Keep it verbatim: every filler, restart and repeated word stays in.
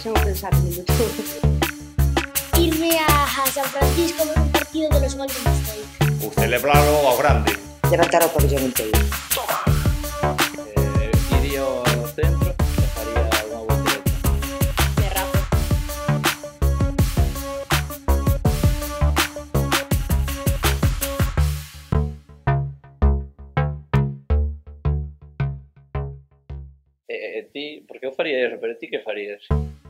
deixan pensar un minuto. Irme a, a San Francisco a ver un partido de los Golden State. Ou celebralo ao grande. Levantar o pabellón inteiro. Eh, iría ao centro e faría unha voltereta. Me rapo. E, e ti, porque eu faría eso, pero ti que farías?